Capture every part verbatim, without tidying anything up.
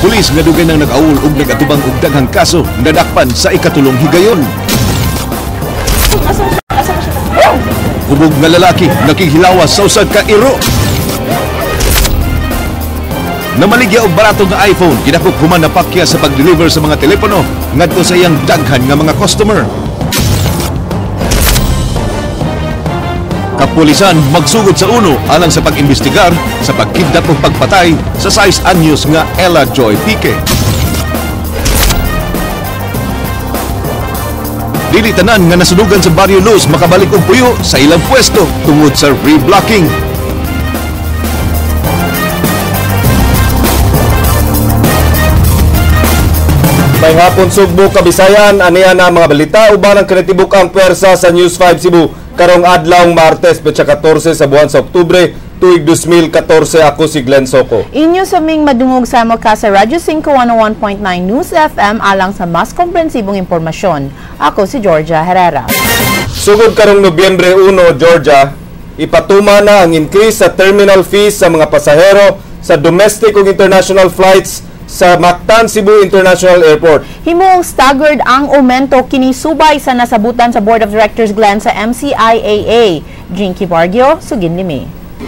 Pulis nga dugay nang nag-aul ug nagatubang og daghang kaso nadakpan sa ikatulong higayon. Hubog nga lalaki nakihilawas sa usag ka iro. Namaligya og barato nga iPhone kinakop human napakya sa pag-deliver sa mga telepono ngadto sa iyang daghan nga mga customer. Kapulisan magsugod sa uno alang sa pag-imbestigar sa pagkidnap ug pagpatay sa sais anyos nga Ella Joy Pique. Dili tanan nga nasunugan sa Barrio Luz makabalik og puyo sa ilang pwesto tungod sa reblocking. May hapon Sugbo, Kabisayan, aniya na mga balita uban ang kinatibuk-ang pwersa sa News five Cebu karong adlaw Martes, petsa fourteen sa buwan sa Oktubre, tuig two thousand fourteen. Ako si Glenn Soco. Inyo sa ming madungog sa mo ka sa Radyo five one oh one point nine News F M alang sa mas komprehensibong impormasyon. Ako si Georgia Herrera. Sugod karong Nobyembre one, Georgia, ipatuma na ang increase sa terminal fees sa mga pasahero sa domestic ug international flights sa Mactan Cebu International Airport. Himong staggered ang aumento kini subay sa nasabutan sa Board of Directors Glen sa M C I A A. Jinky Bargio, Sugin Limi.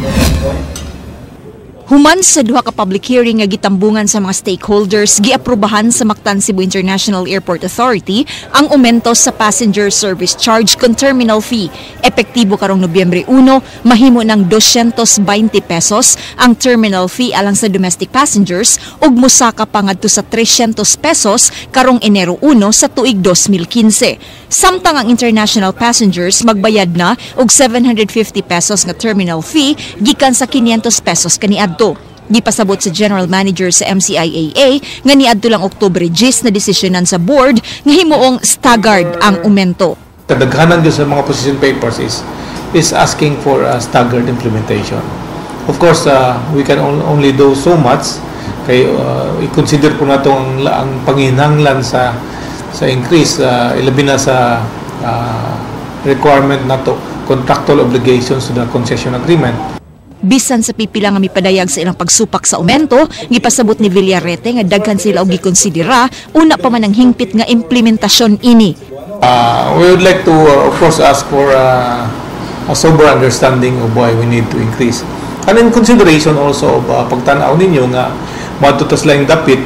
Human sa duha ka public hearing nga gitambungan sa mga stakeholders, giaprubahan sa Mactan Cebu International Airport Authority ang aumento sa passenger service charge kon terminal fee. Epektibo karong Nobyembre one, mahimo ng two hundred twenty pesos ang terminal fee alang sa domestic passengers ug mosaka pa ngadto sa three hundred pesos karong Enero one sa tuig two thousand fifteen. Samtang ang international passengers magbayad na og seven hundred fifty pesos nga terminal fee gikan sa five hundred pesos kaniadto. Gipasabot sa General Manager sa M C I A A nga niadto lang Oktubre ten na desisyonan sa board nga himuong staggered ang aumento. Kadaghanan din sa mga position papers is is asking for a staggered implementation. Of course, uh, we can only do so much kay uh, i-consider po nato ang, ang panginahanglan sa sa increase, uh, ilabi na sa uh, requirement nato contractual obligations to the concession agreement. Bisan sa pipila nga mipadayag sa ilang pagsupak sa aumento, gipasabot ni Villarete nga daghan sila og gikonsidera una pa man ang hingpit nga implementasyon ini. Uh, we would like to uh, of course ask for uh, a sober understanding of why we need to increase. And in consideration also of uh, pagtan-aw ninyo nga matutas lang dapit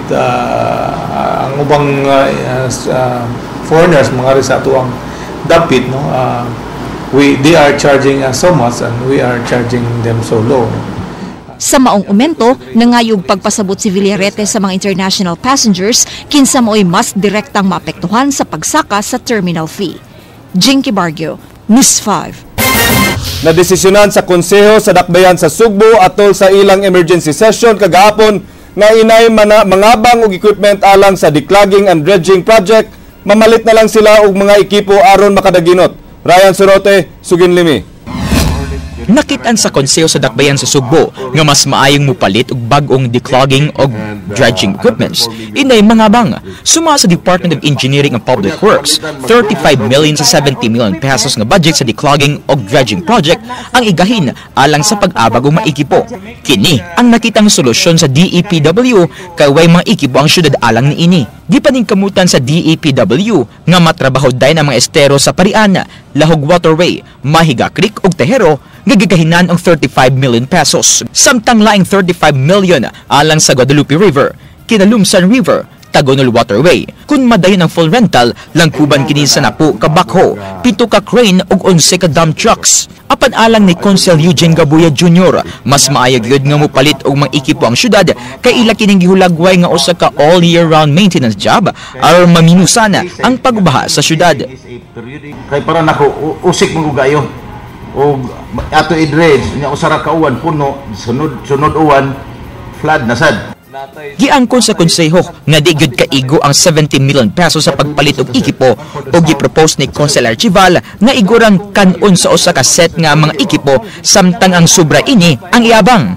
uh, ang ubang uh, uh, foreigners mga rin sa atuang dapit no. Uh, We, they are charging us so much and we are charging them so low. Sa maong aumento, nangayog pagpasabot si Villarete sa mga international passengers kinsa mo'y mas direktang maapektuhan sa pagsaka sa terminal fee. Jinky Bargio, News five. Nadesisyonan sa konseho sa dakbayan sa Sugbo atol sa ilang emergency session kagahapon nga inay mana, mangabang og equipment alang sa declogging and dredging project, mamalit na lang sila og mga ekipo aron makadaginot. Ryan Sorote, Sugin Limi. Nakitaan sa konseho sa dakbayan sa Sugbo nga mas maayong mupalit og bag-ong declogging og dredging equipments. Inay mangabang suma sa Department of Engineering and Public Works thirty-five million sa seventy million pesos nga budget sa declogging og dredging project ang igahin alang sa pag-abag og mga ekipo. Kini ang nakitang solusyon sa D E P W kay way mga ekipo ang syudad alang niini. Gipaningkamutan sa D E P W nga matrabaho dayon ang mga estero sa Parian, Lahog Waterway, Mahiga Creek ug Tehero nga gigahinan og thirty-five million pesos. Samtang laing thirty-five million alang sa Guadalupe River, Kinalumsan River, Tagonol Waterway. Kung madayon ang full rental, langkuban kini sa napu ka backhoe, pito ka crane ug onse ka dump trucks. Apan alang ni Consul Eugene Gabuya Junior, mas maayag yun nga mupalit og mga ekipo ang syudad kay ila kining gihulagway nga usa ka all year round maintenance job aron maminusan ang pagbaha sa syudad. Kay para nako usik mo gayo og ato i-dredge nya usara ka uwan puno sunod sunod uwan flood na sad. Giangkon sa konseho nga di gyud kaigo ang seventy million pesos sa pagpalit og ekipo ug gipropose ni Consul Archival nga igurang kanon sa usa ka set nga mga ekipo samtang ang sobra ini ang iabang.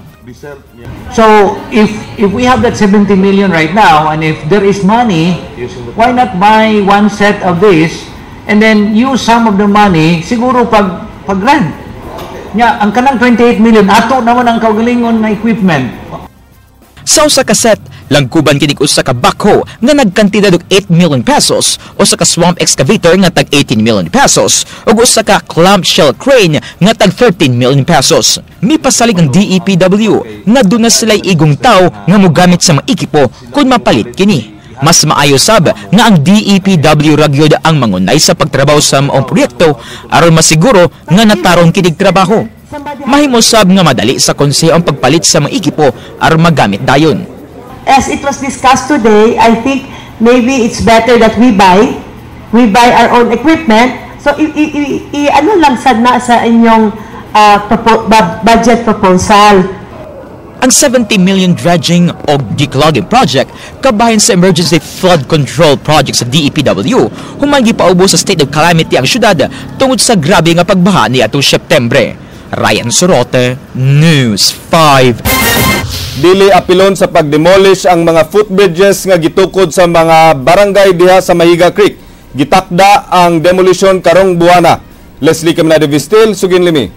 So if if we have that seventy million right now and if there is money, why not buy one set of this and then use some of the money siguro pag pag-grant. Nya, ang kanang twenty-eight million, ato naman ang kaugalingon na equipment. Sa usa ka set, Langkuban kinig usa ka backhoe nga nagkantidad og eight million pesos, usa ka swamp excavator nga tag eighteen million pesos, ug usa ka clamshell crane nga tag thirteen million pesos. Mipasalig ang D E P W nga duna sila'y igong tao nga mogamit sa mga ekipo kung mapalit kini. Mas maayo sab nga ang D E P W ragyod ang mangunay sa pagtrabaho sa maong proyekto aron masiguro nga nataron kinig trabaho. Mahimo sab nga madali sa konseho ang pagpalit sa mga ekipo aron magamit dayon. As it was discussed today, I think maybe it's better that we buy, we buy our own equipment. So, i, i, i, i ano lang sad na sa inyong uh, propo, budget proposal. Ang seventy million dredging o declogging project kabahin sa emergency flood control project sa D E P W human gipaubo sa state of calamity ang syudad tungod sa grabe nga pagbaha niadtong Setyembre. Ryan Sorote, News five. Dili apilon sa pagdemolish ang mga footbridges nga gitukod sa mga barangay diha sa Mahiga Creek. Gitakda ang demolition karong buwana. Leslie Caminada-Vistil, Sugin Limi.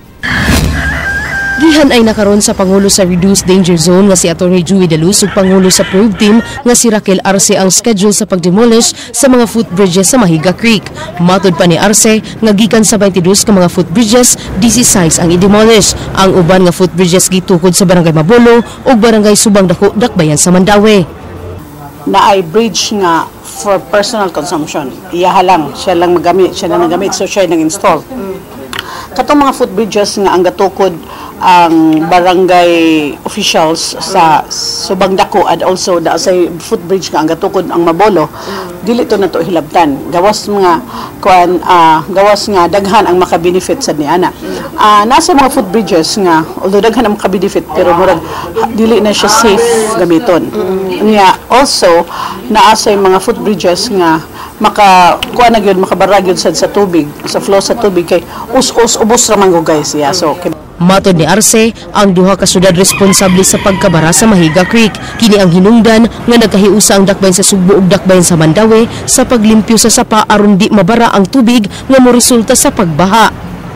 Gihan ay nakaroon sa Pangulo sa Reduced Danger Zone nga si Atty. Joey De Luz ug Pangulo sa Probe Team nga si Raquel Arce ang schedule sa pagdemolish sa mga footbridges sa Mahiga Creek. Matod pa ni Arce nga gikan sa twenty-two ka mga footbridges, sixteen ang i-demolish. Ang uban nga footbridges gitukod sa Barangay Mabolo ug Barangay Subang Dako, Dakbayan sa Mandawi. Na ay bridge nga for personal consumption. Iyaha lang, siya lang magamit, siya na nagamit, so siya nag-install. Katong mga footbridges nga ang gatukod ang barangay officials sa Subang Dako and also da sa footbridge nga ang gatukod ang Mabolo, dili to na to hilabtan. Gawas mga kuan uh, gawas nga daghan ang makabenefit sa niana. Uh, nasa mga footbridges nga although daghan ang makabenefit pero murag dili na siya safe gamiton. Nya also naa sa mga footbridges nga maka kuan na gyud makabarag gyud sa tubig, sa flow sa tubig kay us-us ubos ra man gugay siya. So matod ni Arce, ang duha ka syudad responsable sa pagkabara sa Mahiga Creek. Kini ang hinungdan nga nagkahiusa ang Dakbayan sa Sugbo ug Dakbayan sa Mandawi sa paglimpyo sa sapa aron di mabara ang tubig nga moresulta sa pagbaha.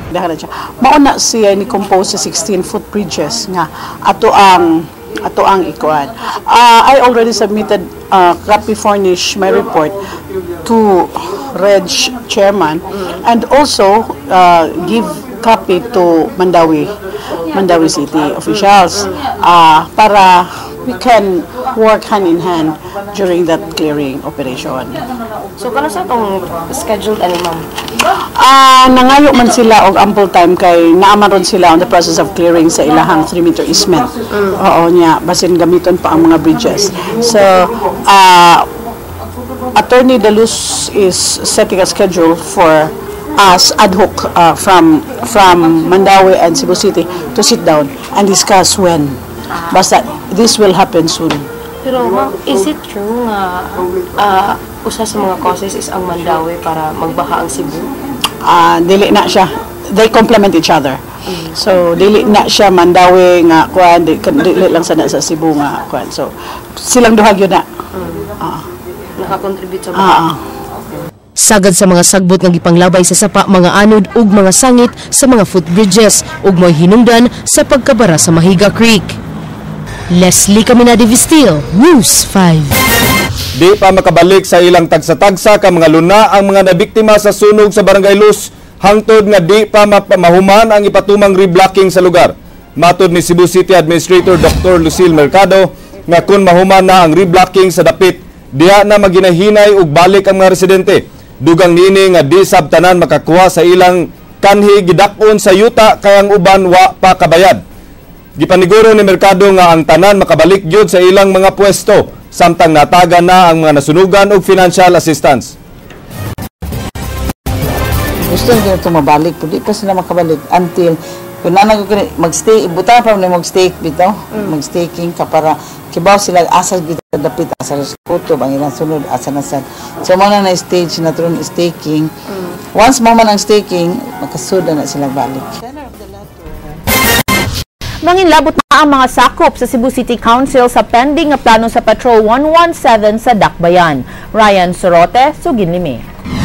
Mauna siya ni compose sa sixteen footbridges nga ato ang ato ang ikuan. Uh, I already submitted uh, copy furnish my report to Reg Chairman and also uh, give copy to Mandawi, Mandawi City officials uh, para we can work hand in hand during that clearing operation. So, kano sa itong scheduled ano, ma'am? Uh, nangayo man sila og ample time kay naamaron sila on the process of clearing sa ilahang three meter easement. Mm. Oo niya, basin gamiton pa ang mga bridges. So, uh, Attorney De Luz is setting a schedule for us ad hoc uh, from from Mandawi and Cebu City to sit down and discuss when. Basta this will happen soon. Pero ma'am, is it true nga uh, usa sa mga causes is ang Mandawi para magbaha ang Cebu? Uh, dili na siya. They complement each other. Mm. So dili na siya Mandawi nga kuan, dili lang sana sa Cebu nga kuan. So silang duha gyud na. Mm. Uh, Naka-contribute sa baha. Uh, Sagad sa mga sagbot nga gipanglabay sa sapa, mga anod ug mga sangit sa mga footbridges ug mo'y hinungdan sa pagkabara sa Mahiga Creek. Leslie Caminada-Vistil, News five. Di pa makabalik sa ilang tagsa-tagsa ka mga luna ang mga nabiktima sa sunog sa Barangay Luz hangtod nga di pa mapamahuman ang ipatumang reblocking sa lugar. Matod ni Cebu City Administrator Doctor Lucille Mercado nga kun mahuman na ang reblocking sa dapit, diha na maginahinay ug balik ang mga residente. Dugang niini nga di sab tanan makakuha sa ilang kanhi gidakon sa yuta kay ang uban wa pa kabayad. Gipaniguro ni Mercado nga ang tanan makabalik gyud sa ilang mga pwesto samtang nataga na ang mga nasunugan og financial assistance. Gusto nila ito mabalik, pwede pa sila makabalik until kung na mag-stay, buta pa na mag-stay bito, mm. mag-staking ka para kibaw sila asal bito dapit asal sa kutob ang ilang sunod asal nasan. So mana na stage na tron staking. Mm. Once mo man ang staking, makasuda na sila balik. Manginlabot na ang mga sakop sa Cebu City Council sa pending nga plano sa Patrol one one seven sa Dakbayan. Ryan Sorote, Sugin Limi.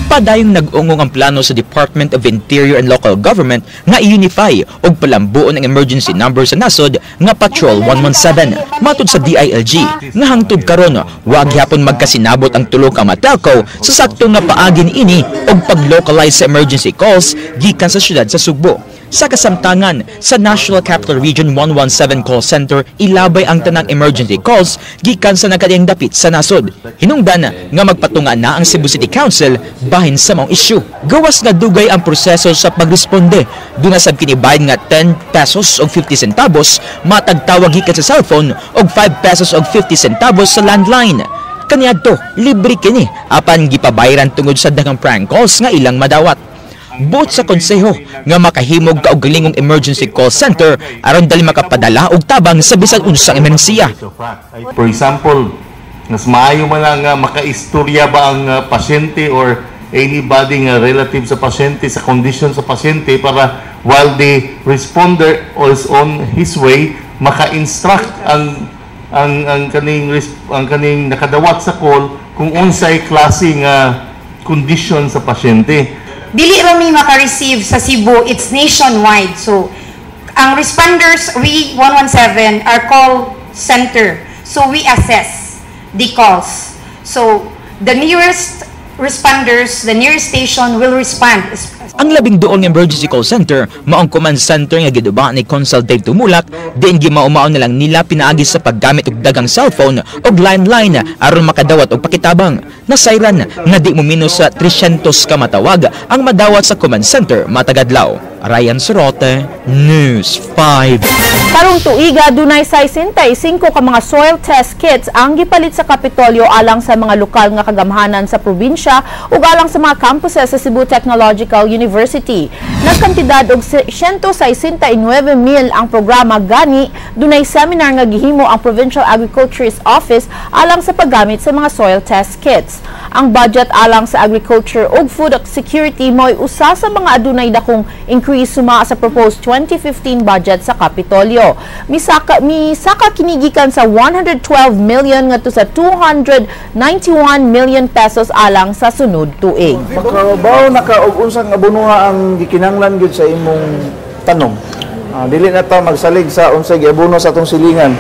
Padayong nag-ungong ang plano sa Department of Interior and Local Government nga i-unify og palambuon ang emergency number sa nasod nga Patrol one one seven. Matud sa D I L G nga hangtod karon wa gyapon magkasinabot ang tulo ka mga telco sa sakto nga paagi niini og pag-localize sa emergency calls gikan sa syudad sa Sugbo. Sa kasamtangan, sa National Capital Region one one seven Call Center, ilabay ang tanang emergency calls gikan sa nagkadiyang dapit sa nasod. Hinungdan nga magpatunga na ang Cebu City Council bahin sa maong issue. Gawas nga dugay ang proseso sa pagresponde. Doon na sab kinibayad nga ten pesos og fifty centavos, matagtawag gikan sa cellphone og five pesos og fifty centavos sa landline. Kaniadto, libre kini apan gipabayaran tungod sa daghang prank calls nga ilang madawat. Bot sa konseho nga makahimog ka og galingong emergency call center aron dali makapadala og tabang sa bisan unsang emerhensiya. For example, mas maayo man lang nga makaistorya ba ang uh, pasyente or anybody nga relative sa pasyente sa condition sa pasyente para while the responder is on his way maka-instruct ang ang ang kaning ang kaning nakadawat sa call kung unsay klase nga condition sa pasyente. Dili ra mi maka-receive sa Cebu, it's nationwide. So, ang responders, we one one seven, our call center. So, we assess the calls. So, the nearest responders, the nearest station will respond. Ang labing doon nga emergency call center, maong command center nga giduba ni Consul Dave Tumulak, diin gimaumaon na lang nila pinaagi sa paggamit og dagang cellphone og landline aron makadawat og pakitabang. Nasayran nga di mo minus sa three hundred ka matawag ang madawat sa command center matagadlaw. Ryan Sorote, News five. Karong tuiga, dunay sixty-five ka mga soil test kits ang gipalit sa Kapitolyo alang sa mga lokal nga kagamhanan sa probinsya ug alang sa mga campuses sa Cebu Technological University. Nagkantidad og one hundred sixty-nine mil ang programa gani, dunay seminar nga gihimo ang Provincial Agriculturist Office alang sa paggamit sa mga soil test kits. Ang budget alang sa agriculture ug food security mo'y usa sa mga adunay dakong increase suma sa proposed twenty fifteen budget sa Kapitolyo. Misaka misaka kinigikan sa one hundred twelve million ngadto sa two hundred ninety-one million pesos alang sa sunod tuig. Makabaw naka og unsang abunuha ang gikinahanglan gyud sa imong tanong. Uh, dili na ta magsalig sa unsay giabuno sa atong silingan.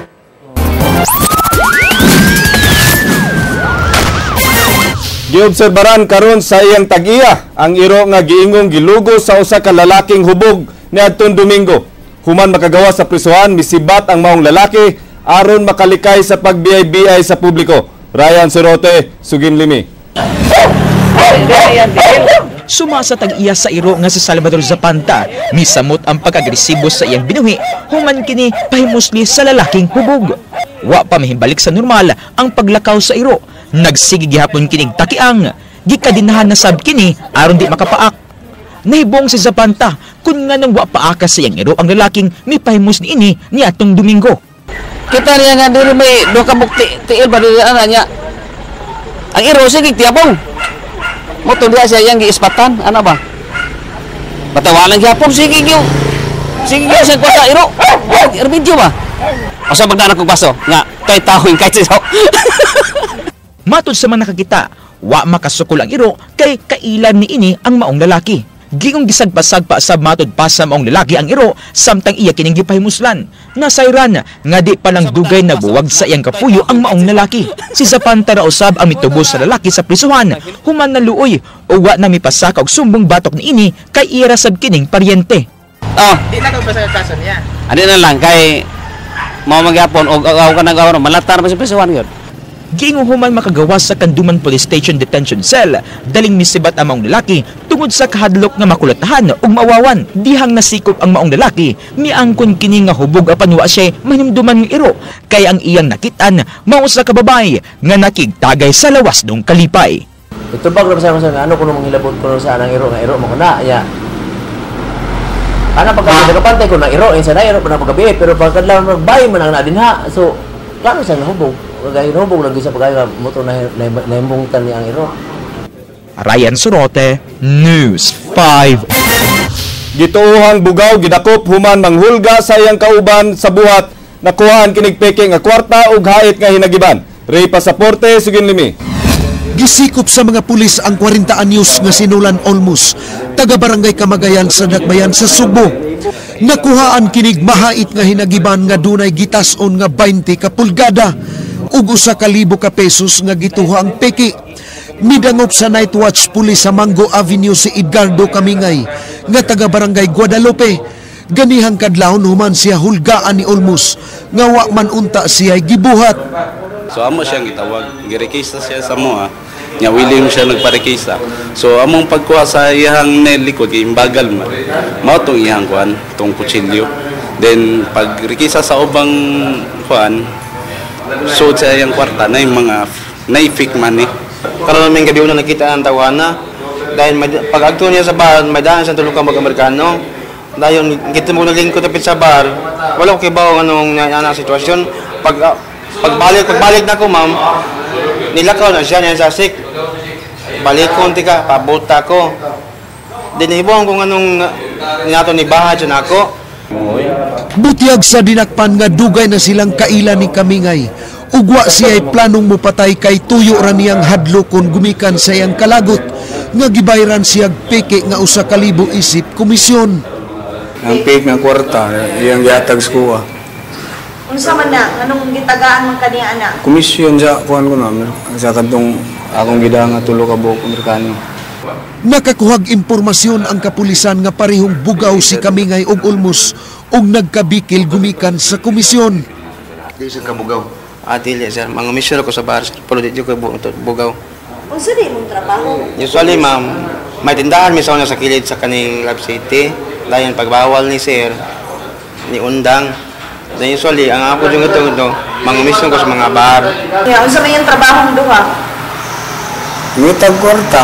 Giobserbaran karon sa iyang tag-iya ang iro nga giingong gilugo sa usa ka lalaking hubog niadtong Domingo. Human makagawa sa prisuhan, misibat ang maong lalaki aron makalikay sa pagbiyay-biyay sa publiko. Ryan Sorote, Suginlimi. Suma sa tag-iya sa iro nga si Salvador Zapanta, misamot ang pag-agresibo sa iyang binuhi, human kini pahimusli sa lalaking hubog. Wa pa mahimbalik sa normal ang paglakaw sa iro. Nagsigi gihapon kining takiang, gikadinahan na sab kini aron di makapaak. Nahibong si Zapanta kun nga nang wa paaka sa iyang iro ang lalaking mipahimus ni ini niadtong Domingo. Kita niya nga diri may do ka bukti tiil ba diri ana niya. Ang iro sige tiabong. Mo to diya siya yang giispatan ana ba? Batawalan gihapon sige gyud. Sige gyud sa kwasa iro. Video ba? Asa magdana kog baso nga kay tahoy kay sisaw. Matod sa mga nakakita, wa makasukol ang iro kay kailan ni ini ang maong lalaki. Gingong gisagpasagpa sa matod pa sa maong lalaki ang iro samtang iya kining gipahimuslan. Nasayran nga di palang dugay na buwag sa iyang kapuyo ang maong lalaki. Si Zapanta ra usab ang mitubos sa lalaki sa prisuhan, human na luoy o wa na mipasaka og sumbong batok ni ini kay ira sab kining paryente. Oh, di na kag basa kaso niya. Ano na lang kay mao magyapon og aw ka nagawa malatar pa sa prisuhan gyud. Giingong human makagawas sa Kanduman Police Station Detention Cell, daling misibat ang maong lalaki tungod sa kahadlok nga makulatahan ug maawawan. Dihang nasikop ang maong lalaki, miangkon kini nga hubog apan wa siya mahimduman ng iro, kay ang iyang nakitaan mao sa kababay nga nakigtagay sa lawas dong kalipay. Ito ba kung sa ano kuno manghilabot kuno sa anang iro nga iro mo kuna ya. Ana pagka nagapantay ko na iro insa na iro pa na pagabi pero pagkadlaw magbay man ang nadinha. So, klaro sa nahubog. Kagay robog lagi sa pagay motor na naimbungtan ni ang iro. Ryan Sorote, News five. Gituohang bugaw gidakop human manghulga sa iyang kauban sa buhat nakuhaan kinig peke nga kwarta ug hait nga hinagiban. Ray Pasaporte, Suginlimi. Gisikop sa mga pulis ang forty anyos nga sinulan Olmos, taga barangay Kamagayan sa Dakbayan sa Sugbo. Nakuhaan kinig mahait nga hinagiban nga dunay gitas-on nga twenty ka pulgada ug usa ka libo ka pesos nga gituha ang peki. Midangop sa night watch pulis sa Mango Avenue si Edgardo Kamingay nga taga barangay Guadalupe. Ganihang kadlawon human siya hulgaan ni Olmos nga wa man unta siya gibuhat. So amo siyang gitawag, girekisa siya sa moa, nya willing siya nagparekisa. So among pagkuha sa iyang nelikod imbagal man. Mao tong iyang kuan, tong kutsilyo. Then pag rekisa sa ubang kuan, so sa iyang kwarta na yung mga na-fake money. Karon namin gabi una nakita ang tawana dahil pag agto niya sa bar, may daan sa tulong ka mag-Amerikano. Dayon kita mo nalingkod tapit sa bar, wala ko kibaw anong na sitwasyon. Pag pagbalik pagbalik na ko ma'am, nilakaw na siya niya sa sik. Balik ko tika, pabuta ko. Dinibong kung anong nato ni bahad siya nako. Butyag sa dinakpan nga dugay na silang kaila ni Kamingay. Ugwa siya'y planong mupatay kay tuyo ra niyang hadlo kon gumikan sa iyang kalagot nga gibayran siyag peke nga usa ka libo isip komisyon. Ang peke nga kwarta iyang gihatag sa kuha. Unsa man na anong gitagaan man kaniya ana? Komisyon sa kuan ko na sa kadtong akong gidang nga tulo ka buok Amerikano. Nakakuhag impormasyon ang kapulisan nga parehong bugaw si Kamingay og Olmos og nagkabikil gumikan sa komisyon. Di sa kabugaw. Ah, dili sir, mga mission ako sa bar, pero di ko bugaw. Unsa di mong trabaho? Usually ma'am, may tindahan mi sa sa kilid sa kaning Love City. Dayon pagbawal ni sir, ni undang. Then usually ang ako yung ito ito, mga mission ko sa mga bar. Yeah, unsa man yung trabaho mo duha? Ngutag kwarta.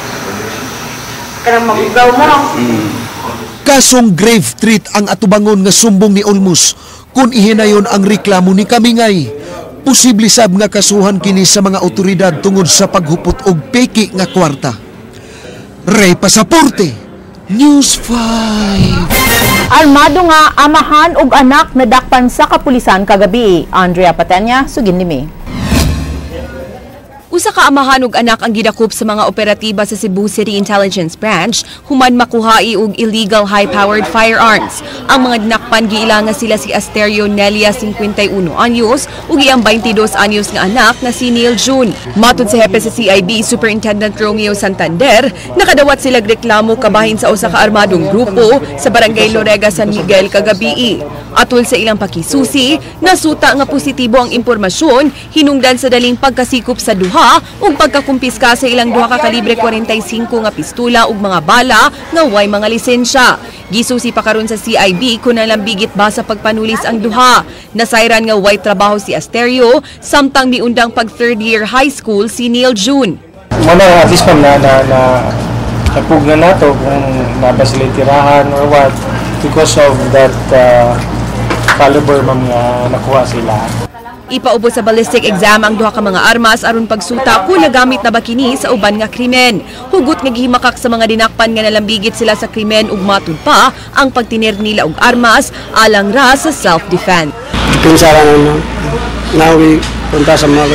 Kanang mabugaw mo. Mm. Kasong grave threat ang atubangon nga sumbong ni Olmos kung ihinayon ang reklamo ni Kamingay. Posible sab nga kasuhan kini sa mga otoridad tungod sa paghupot og peki nga kwarta. Ray Pasaporte, News five. Armado nga amahan ug anak nadakpan sa kapulisan kagabi. Andrea Patenya, sugin nimi. Usa ka amahan ug anak ang gidakop sa mga operatiba sa Cebu City Intelligence Branch human makuhai og illegal high-powered firearms. Ang mga dinakpan giila nga sila si Asterio Nelia, fifty-one anyos, ug iyang twenty-dos anyos nga anak nga si Neil June. Matud sa hepe sa C I B Superintendent Romeo Santander, nakadawat sila reklamo kabahin sa usa ka armadong grupo sa Barangay Lorega, San Miguel kagabi. Atol sa ilang pakisusi, nasuta nga positibo ang impormasyon hinungdan sa daling pagkasikop sa duha ug pagkakumpiska sa ilang duha ka kalibre forty-five nga pistola ug mga bala nga way mga lisensya. Gisusi pa karon sa C I B kung nalambigit ba sa pagpanulis ang duha. Nasayran nga way trabaho si Asterio samtang miundang pag third year high school si Neil June. Muna at least ma'am na, na, na napug na nato kung naba sila tirahan or what because of that uh, caliber ma'am nga nakuha sila. Ipaubo sa ballistic exam ang duha ka mga armas aron pagsuta kung nagamit na ba kini sa uban nga krimen. Hugot nga gihimakak sa mga dinakpan nga nalambigit sila sa krimen ug matud pa ang pagtinir nila og armas alang ra sa self-defense. Pinsaran mo nawi punta sa mga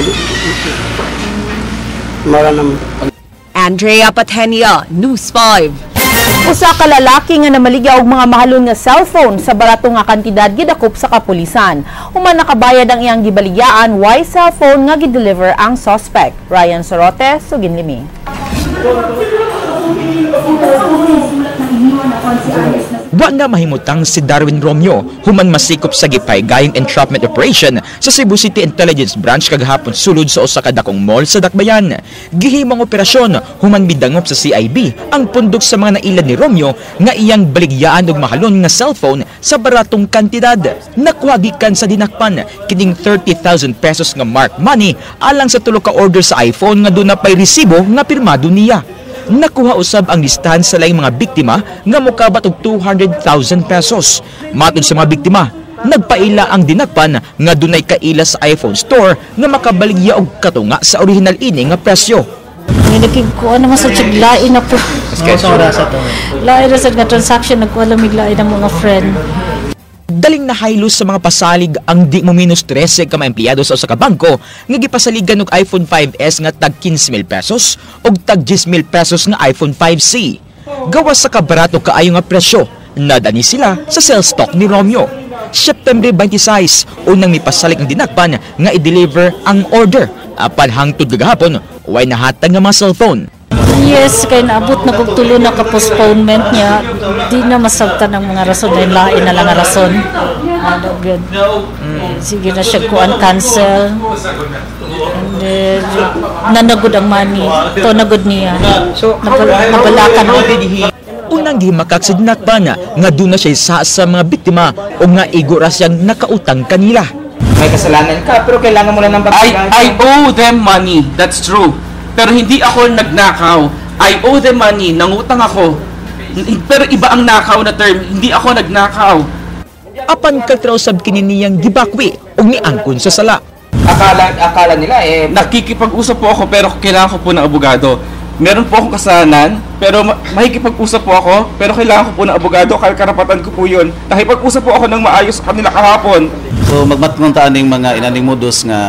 mga Andrea Patenia, News five. Usa ka lalaki nga namaligya og mga mahalon nga cellphone sa barato nga kantidad gidakop sa kapulisan. Human nakabayad ang iyang gibaligyaan, why cellphone nga gideliver ang suspect. Ryan Sorote, sugin limi. Wa na mahimutang si Darwin Romeo human masikop sa gipaygayong entrapment operation sa Cebu City Intelligence Branch kagahapon sulod sa usa ka dakong mall sa Dakbayan. Gihimang operasyon human bidangop sa C I B ang pundok sa mga nailad ni Romeo nga iyang baligyaan og mahalon nga cellphone sa baratong kantidad. Nakuhagikan sa dinakpan kining thirty thousand pesos nga mark money alang sa tulo ka order sa iPhone nga doon na pay resibo nga pirmado niya. Nakuha usab ang listahan sa laing mga biktima nga mokabat og two hundred thousand pesos. Matod sa mga biktima, nagpaila ang dinakpan nga dunay kaila sa iPhone store nga makabaligya og katunga sa original ini nga presyo. Nilagig ko naman sa lain na po. Lain na sa nga transaction, nagkuha lamig lain ng mga friend. Daling nahaylos sa mga pasalig ang di mo minus trese ka mga empleyado sa usa ka bangko nga gipasaligan og iPhone five S nga tag fifteen mil pesos og tag ten mil pesos nga iPhone five C. Gawas sa kabarato kaayo nga presyo, nadani sila sa sales stock ni Romeo. September twenty-six, unang mipasalig ang dinakpan nga i-deliver ang order. Apan hangtod gagahapon, way nahatag nga mga cellphone. Yes, kay naabot na kog tulo na ka-postponement niya. Di na masabtan ng mga rason dahil lain na lang nga rason. Ano, good. Sige na siya kuan cancel. And then, nanagod ang money. Ito nagod niya. Nabalakan mo. Unang gihimakak sa dinakpan nga doon na siya isa sa mga biktima o nga igura siyang nakautang kanila. May kasalanan ka pero kailangan mo lang ng bagay. I, I owe them money. That's true. Pero hindi ako nagnakaw. I owe them money. Nangutang ako. Pero iba ang nakaw na term. Hindi ako nagnakaw. Apan katrausab kini niyang gibakwi o niangkon sa sala. Akala, akala nila eh... Nakikipag-usap po ako pero kailangan ko po ng abogado. Meron po akong kasalanan pero makikipag-usap po ako pero kailangan ko po ng abogado. Kaya karapatan ko po yun. Nakipag-usap po ako ng maayos sa kanila kahapon. So magmatnong taan ng mga inaning modus nga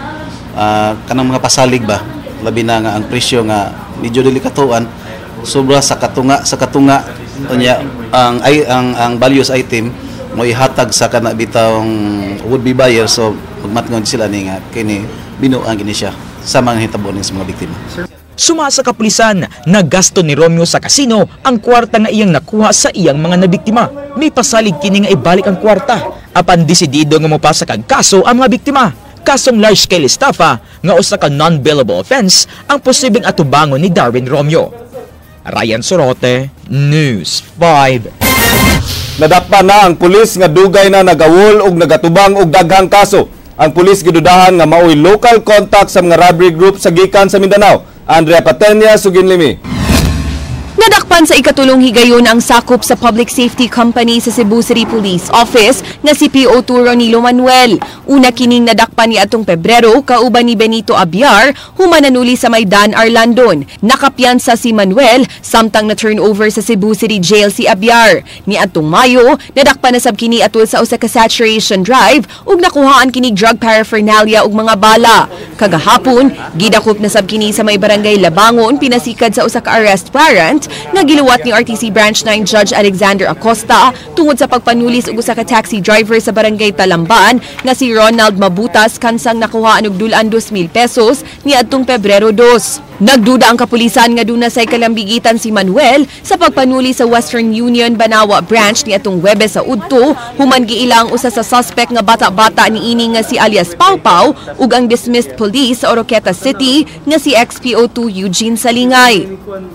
uh, kanang mga pasalig ba? Labi na nga ang presyo nga medyo delikatuan sobra sa katunga sa katunga unya ang ay ang ang values item mo ihatag sa kana bitawng would be buyer so magmatngon sila ni nga kini binuang gini siya sa mga hitabo ning mga biktima. Suma sa kapulisan, naggasto ni Romeo sa kasino ang kwarta nga iyang nakuha sa iyang mga nabiktima. May pasalig kini nga ibalik ang kwarta. Apan desidido nga mopasa kag kaso ang mga biktima. Kasong large-scale estafa nga usa ka non-billable offense ang posibleng atubangon ni Darwin Romeo. Ryan Sorote, News five. Nadakpan na ang pulis nga dugay na nagawol og nagatubang og daghang kaso. Ang pulis gidudahan nga mao'y local contact sa mga robbery group sa gikan sa Mindanao. Andrea Patenya, Suginlimi. Nadakpan sa ikatulong higayon ang sakop sa Public Safety Company sa Cebu City Police Office na si P O two Ronilo Manuel. Una kining nadakpan ni atong Pebrero kauban ni Benito Abiar humananuli sa Maydan, Arlandon. Nakapiyansa si Manuel samtang na turnover sa Cebu City Jail si Abiar. Ni atong Mayo, nadakpan na sab kini atul sa usa ka saturation drive ug nakuhaan kini drug paraphernalia ug mga bala. Kagahapon, gidakop na sab kini sa may barangay Labangon pinasikad sa usa ka arrest warrant nga giluwat ni R T C Branch nine Judge Alexander Acosta tungod sa pagpanulis og usa ka taxi driver sa barangay Talamban nga si Ronald Mabutas kansang nakuhaan og dulan dos mil pesos niadtong Pebrero dos. Nagduda ang kapulisan nga duna say kalambigitan si Manuel sa pagpanuli sa Western Union Banawa Branch niadtong Huwebes sa Udto human giilang usa sa suspect nga bata-bata niini nga si alias Pau Pau ug ang dismissed police sa Oroqueta City nga si X P O two Eugene Salingay.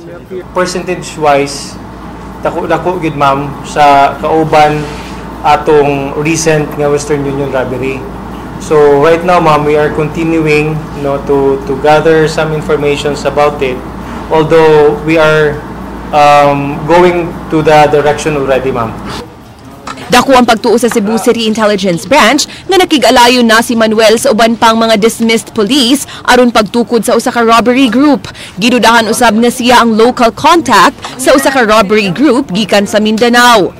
Percentage-wise, dako-dako gid ma'am sa kauban atong recent nga Western Union robbery. So right now ma'am, we are continuing you know, to, to gather some informations about it. Although we are um, going to the direction already ma'am. Dako ang pagtuo sa Cebu City Intelligence Branch nga nakig-alayon na si Manuel sa uban pang mga dismissed police aron pagtukod sa usa ka robbery group. Gidudahan usab nga siya ang local contact sa usa ka robbery group gikan sa Mindanao.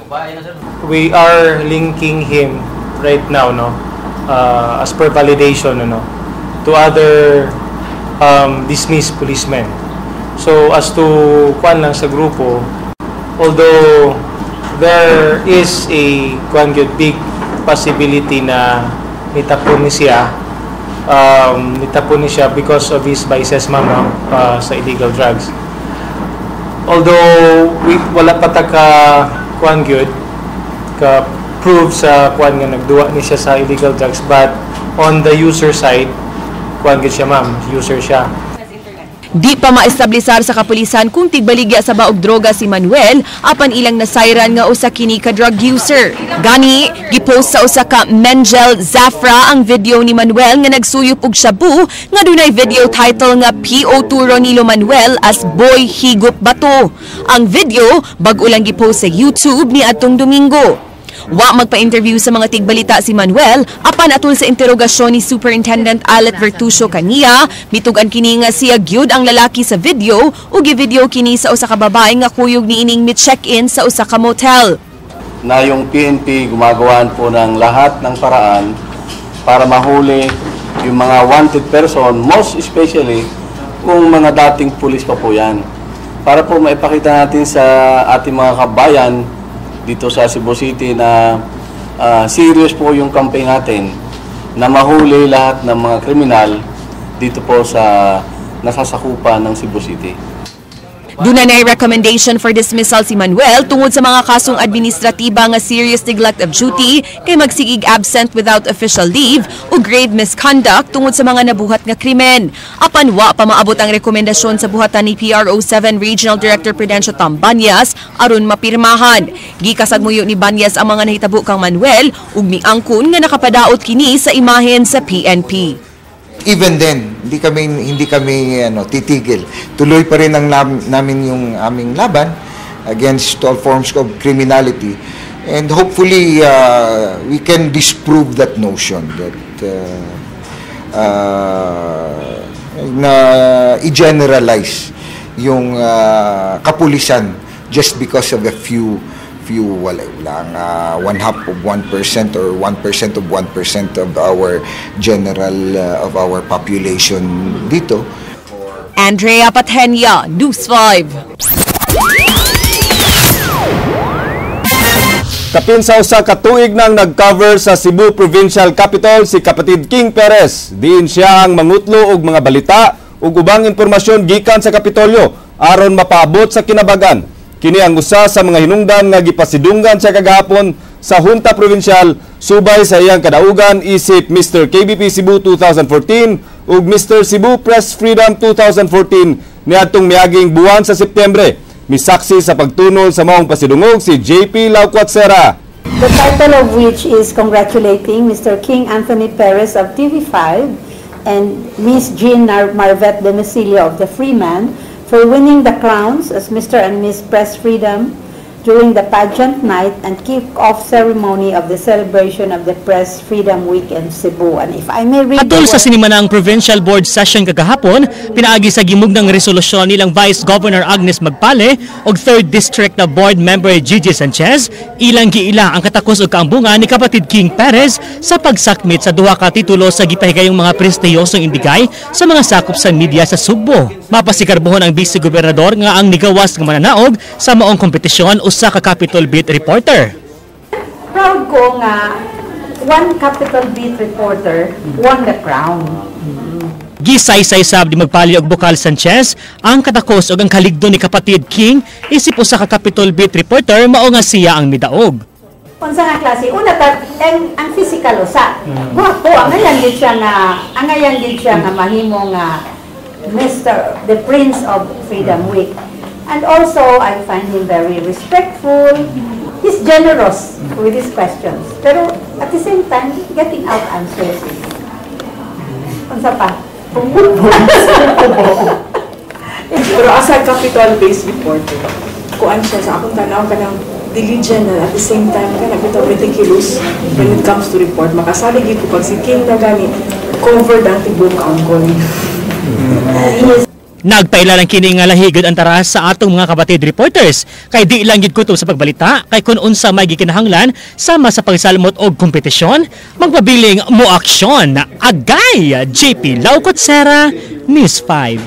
We are linking him right now no uh, as per validation no to other um, dismissed policemen. So as to kuan lang sa grupo, although there is a kuan gyud big possibility na nitapon ni siya um, nitapon ni siya because of his vices ma'am no, uh, sa illegal drugs. Although we, wala pa ta ka kuan gyud ka prove sa kuan nga nagduwa ni siya sa illegal drugs, but on the user side kuan gyud siya ma'am, user siya. Di pa maestablisar sa kapulisan kung tigbaligya sa baog droga si Manuel apan ilang nasayran nga usa kini ka drug user. Gani, gipost sa usa ka Mengel Zafra ang video ni Manuel nga nagsuyop og shabu nga dunay video title nga P O two Ronilo Manuel as Boy Higop Bato. Ang video bag-o lang gipost sa YouTube ni atong Domingo. Wa magpa-interview sa mga tigbalita si Manuel apan atul sa interogasyon ni Superintendent Alet Vertusio kaniya, mitugan kini nga siya gyud ang lalaki sa video ug gi-video kini sa usa ka babae nga kuyog niining mi-check-in sa usa ka motel. na yung P N P gumagawaan po ng lahat ng paraan para mahuli yung mga wanted person, most especially kung mga dating pulis pa po yan. Para po maipakita natin sa ating mga kabayan dito sa Cebu City na uh, serious po yung campaign natin na mahuli lahat ng mga kriminal dito po sa nasasakupan ng Cebu City. Duna na recommendation for dismissal si Manuel tungod sa mga kasong administratiba nga serious neglect of duty kay magsigig absent without official leave o grave misconduct tungod sa mga nabuhat nga krimen. Apan wa pa maabot ang rekomendasyon sa buhatan ni P R O seven Regional Director Prudencio Tom Banyas aron mapirmahan. Gikasagmuyo ni Banyas ang mga nahitabo kang Manuel ug miangkon nga nakapadaot kini sa imahen sa P N P. Even then, hindi kami hindi kami ano titigil. Tuloy pa rin ang nam, namin yung aming laban against all forms of criminality, and hopefully uh, we can disprove that notion that uh, uh, na i-generalize yung uh, kapulisan just because of a few few wala lang uh, one half of one percent or one percent of one percent of our general uh, of our population dito. Andrea Patenia, News five. Kapin sa usa ka tuig nang nag-cover sa Cebu Provincial Capital si kapatid King Perez. Diin siya ang mangutlo og mga balita ug ubang impormasyon gikan sa Kapitolyo aron mapaabot sa kinabagan. Kini ang usa sa mga hinungdan nga gipasidunggan siya kagahapon sa Junta Provincial subay sa iyang kadaugan isip Mister K B P Cebu twenty fourteen ug Mister Cebu Press Freedom twenty fourteen niadtong miaging buwan sa Setyembre. Misaksi sa pagtunol sa maong pasidungog si J P Lauquatsera. The title of which is congratulating Mister King Anthony Perez of T V five and Miss Jean Marvet Domicilio of the Freeman for winning the crowns as Mister and Miss Press Freedom during the pageant night and kick-off ceremony of the celebration of the Press Freedom Week in Cebu. And if I may read Atol sa sinimanang Provincial Board Session kagahapon, pinaagi sa gimugnang resolusyon nilang Vice Governor Agnes Magpale ug third District na Board Member Gigi Sanchez, ilang giila ang katakos ug kaambungan ni kapatid King Perez sa pagsakmit sa duha ka titulo sa gipahigayong mga prestiyosong indigay sa mga sakop sa media sa Sugbo. Mapasikarbohon ang Vice Gobernador nga ang nigawas nga mananaog sa maong kompetisyon usa ka Capitol Beat reporter. Proud ko nga one Capitol Beat reporter won the crown. Gisaysay sab di Magpali og Bokal Sanchez ang katakos ug ang kaligdo ni kapatid King isip usa ka Capitol Beat reporter mao nga siya ang midaog. Unsa nga klase? Una ta ang, ang physical usa. Guwapo ang ayan gid siya nga ang ayan gid siya nga mahimo nga Mister the Prince of Freedom Week. And also, I find him very respectful. He's generous with his questions. Pero at the same time, getting out answers. Unsa pa? Pero as a Capitol-based reporter, kuan siya sa akong tanaw ka ng diligent and at the same time ka nagbitaw meticulous when it comes to report. Makasalig ko pag si King na gani, covered ang tibok angkol. Nagpailalang kini nga lahigod ang taras sa atong mga kapatid reporters kay di lang gid kutob sa pagbalita kay kun unsa may gikinahanglan sama sa pagsalmot og kompetisyon magpabiling mo aksyon. Agay J P Lauquatsera, News five.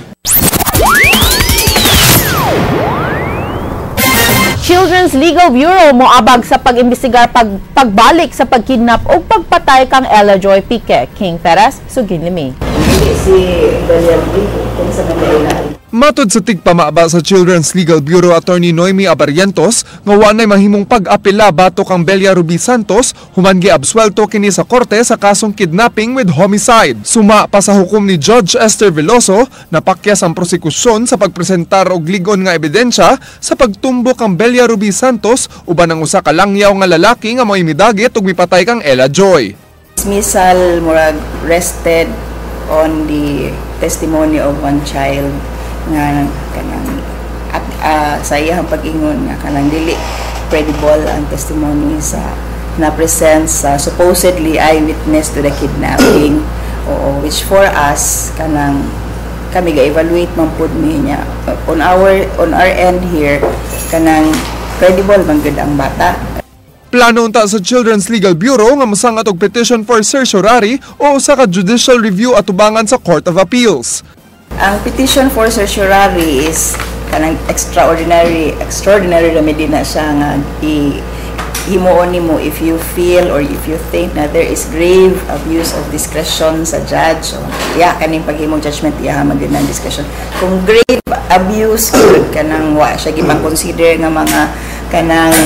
Children's Legal Bureau moabag sa pag-imbestigar pag pagbalik sa pagkidnap o pagpatay kang Ella Joy Pique. King Perez, Sugin Limi. Si Daniel kung sa kanila. Matod sa tigpamaaba sa Children's Legal Bureau Attorney Noemi Abarientos, nga wanay mahimong pag-apela batok ang Belia Ruby Santos, human giabsuelto kini sa korte sa kasong kidnapping with homicide. Suma pa sa hukom ni Judge Esther Veloso, napakyas ang prosekusyon sa pagpresentar og ligon nga ebidensya sa pagtumbok ang Belia Ruby Santos uban ang usa ka langyaw nga lalaki nga mo'y midagit ug mipatay kang Ella Joy. Dismissal murag rested on the testimony of one child nga kanang at uh, sa iyang pag-ingon nga kanang dili credible ang testimony sa na present sa supposedly eyewitness to the kidnapping oo, which for us kanang kami ga-evaluate man pud niya on our on our end here kanang credible man gud ang bata. Plano unta sa Children's Legal Bureau nga mosangat og petition for certiorari o usa ka judicial review atubangan sa Court of Appeals. Ang petition for certiorari is kanang extraordinary extraordinary remedy na siya nga i himuon nimo if you feel or if you think na there is grave abuse of discretion sa judge o ya kaning paghimong judgment iya magid ng discretion. Kung grave abuse kanang wa siya gipang consider nga mga kanang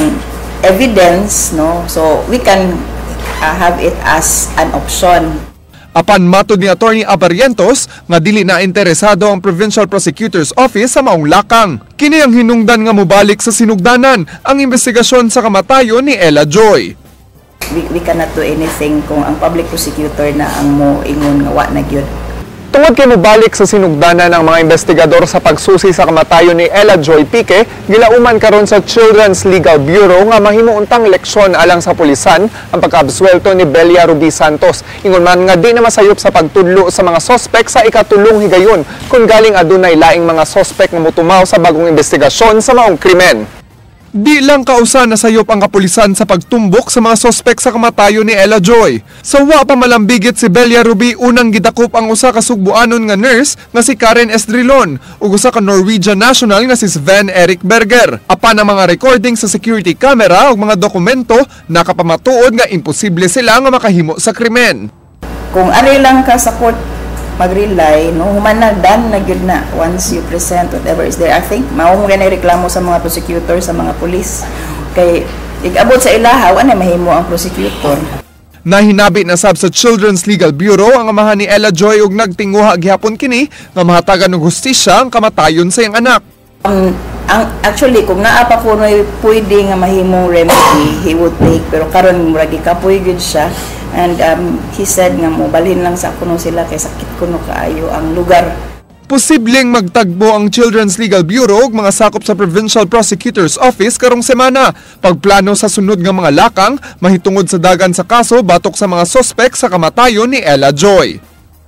evidence, no, so we can uh, have it as an option. Apan matud ni Attorney Abarientos nga dili na interesado ang Provincial Prosecutor's Office sa maong lakang. Kini ang hinungdan nga mobalik sa sinugdanan ang investigasyon sa kamatayon ni Ella Joy. We, we cannot do anything kung ang public prosecutor na ang mo ingon nga wa na gyud. Tungod kay mobalik sa sinugdanan ng mga investigador sa pagsusi sa kamatayon ni Ella Joy Pique, gilauman karon sa Children's Legal Bureau nga mahimuuntang leksyon alang sa pulisan ang pagkaabsuelto ni Belia Ruby Santos. Ingon man nga di na masayop sa pagtudlo sa mga sospek sa ikatulong higayon kung galing adunay laing mga sospek nga motumaw sa bagong investigasyon sa maong krimen. Di lang kausa nasayop ang kapulisan sa pagtumbok sa mga sospek sa kamatayon ni Ella Joy. Sa wa pa malambigit si Belia Ruby, unang gidakop ang usa ka Sugbuanon nga nurse nga si Karen Estrilon ug usa ka Norwegian national nga si Sven Erik Berger. Apan ang mga recording sa security camera ug mga dokumento nakapamatuod nga imposible sila nga makahimo sa krimen. Kung ari lang ka sa court mag-rely, no, human na, done na gyud na once you present whatever is there. I think mao mo ganay reklamo sa mga prosecutor, sa mga pulis kay igabot sa ilaha ana mahimo ang prosecutor. Nahinabi na sab sa Children's Legal Bureau ang amahan ni Ella Joy ug nagtinguha gihapon kini nga mahatagan og hustisya ang kamatayon sa iyang anak. Um, ang actually kung naa pa ko pwede nga mahimong remedy, he would take, pero karon mura gikapoy gyud siya. And um, he said nga mo balhin lang sa kuno sila kay sakit kuno kaayo ang lugar. Posibleng magtagbo ang Children's Legal Bureau ug mga sakop sa Provincial Prosecutor's Office karong semana. Pagplano sa sunod nga mga lakang mahitungod sa dagan sa kaso batok sa mga sospek sa kamatayon ni Ella Joy.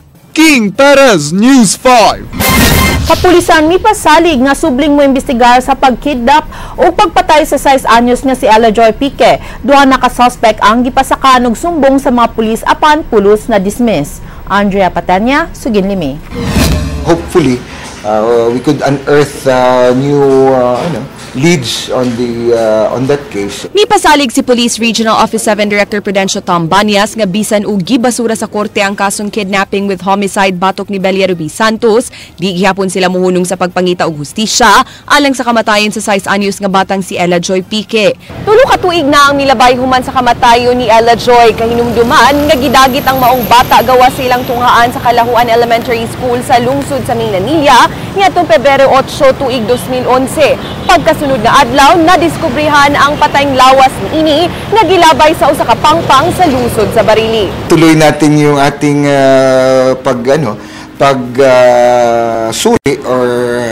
King Perez, News five. Kapulisan mipasalig nga subling mo imbestigar sa pagkidnap o pagpatay sa sais anyos nga si Ella Joy Pique. Duha na ka suspect ang gipasakan og sumbong sa mga pulis apan pulos na dismiss. Andrea Patanya, Sugin Limi. Hopefully, uh, we could unearth uh, new uh, ano, leads on the uh, on that case. Mipasalig si Police Regional Office seven Director Prudencio Tom Banyas nga bisan og gibasura sa korte ang kasong kidnapping with homicide batok ni Belia Ruby Santos, di gihapon sila muhunong sa pagpangita og hustisya alang sa kamatayon sa sais anyos nga batang si Ella Joy Pique. Tulo ka tuig na ang milabay human sa kamatayon ni Ella Joy, kahinumduman nga gidagit ang maong bata gawa silang tunghaan sa Kalahuan Elementary School sa lungsod sa Mindanilla niadtong Pebrero eight tuig two thousand eleven. Pagkasunod nga adlaw, nadiskubrihan ang patayng lawas ni ini nga gilabay sa usa ka pangpang sa lungsod sa Barili. Tuloy natin yung ating uh, pag ano, pag uh, suli or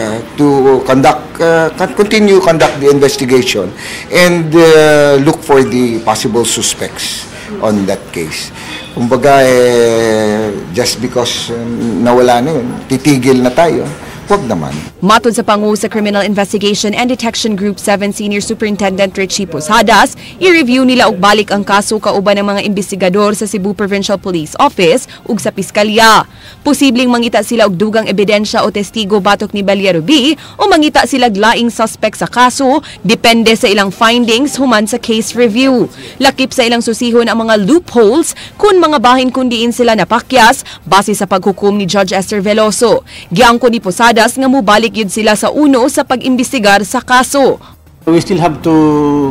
to conduct uh, continue conduct the investigation and uh, look for the possible suspects on that case. Kumbaga eh, just because um, nawala na yun, titigil na tayo. Huwag naman. Matod sa pangu sa Criminal Investigation and Detection Group seven Senior Superintendent Richie Posadas, i-review nila og balik ang kaso kauban ng mga investigador sa Cebu Provincial Police Office ug sa Piskalya. Posibleng mangita sila og dugang ebidensya o testigo batok ni Belia Ruby o mangita sila laing suspect sa kaso, depende sa ilang findings human sa case review. Lakip sa ilang susihon ang mga loopholes kung mga bahin kundiin sila napakyas base sa paghukom ni Judge Esther Veloso. Giangko ni Posadas nga mubalik yun sila sa uno sa pag-imbestigar sa kaso. We still have to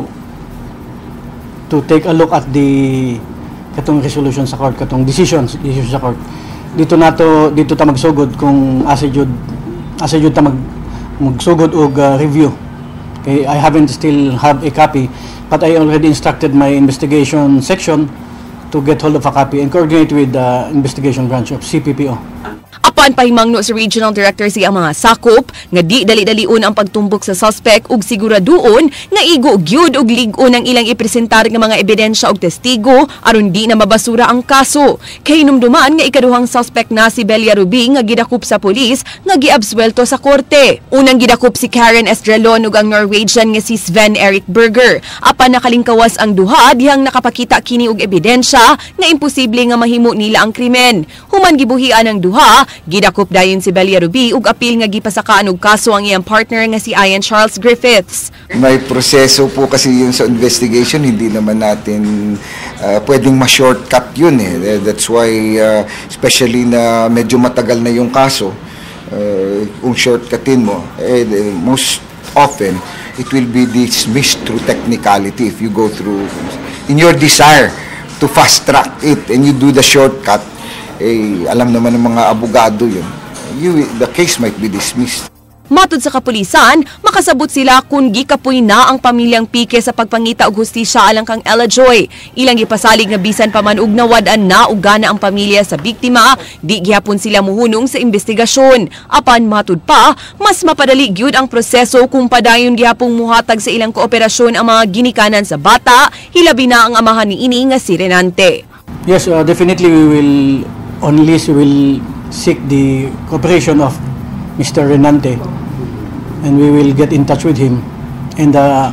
to take a look at the katong resolution sa court, katong decisions, decisions sa court. Dito nato dito ta magsugod kung asa jud asa jud ta mag magsugod og uh, review. Okay, I haven't still have a copy, but I already instructed my investigation section to get hold of a copy and coordinate with the investigation branch of C P P O. Apan Apan pahimangno sa Regional Director si ang mga sakop nga di dali-daliun ang pagtumbok sa suspect ug siguraduon nga igo gyud ug lig-on ang ilang ipresentar nga mga ebidensya ug testigo aron di na mabasura ang kaso. Kay hinumduman nga ikaduhang suspect na si Belia Ruby nga gidakop sa pulis nga giabsuelto sa korte. Unang gidakop si Karen Estrelon ug ang Norwegian nga si Sven Erik Berger. Apan nakalingkawas ang duha dihang nakapakita kini og ebidensya nga imposible nga mahimo nila ang krimen. Human gibuhian ang duha, gidakop dayon si Belia Ruby ug apil nga gipasakaan og kaso ang iyang partner nga si Ian Charles Griffiths. May proseso po kasi yun sa investigation, hindi naman natin uh, pwedeng ma-shortcut yun eh. That's why uh, especially na medyo matagal na yung kaso, uh, kung shortcutin mo, eh, most often it will be dismissed through technicality if you go through in your desire to fast track it and you do the shortcut. Eh, alam naman ng mga abogado yun, you, the case might be dismissed. Matod sa kapulisan, makasabot sila kung gikapoy na ang pamilyang Pike sa pagpangita og hustisya alang kang Ella Joy. Ilang gipasalig nga bisan pa man og nawad-an na og gana ang pamilya sa biktima, di gihapon sila muhunong sa investigasyon. Apan matud pa, mas mapadali gyud ang proseso kung padayon gihapong muhatag sa ilang kooperasyon ang mga ginikanan sa bata, hilabi na ang amahan niini nga si Renante. Yes, uh, definitely we will on least we will seek the cooperation of Mister Renante, and we will get in touch with him, and uh,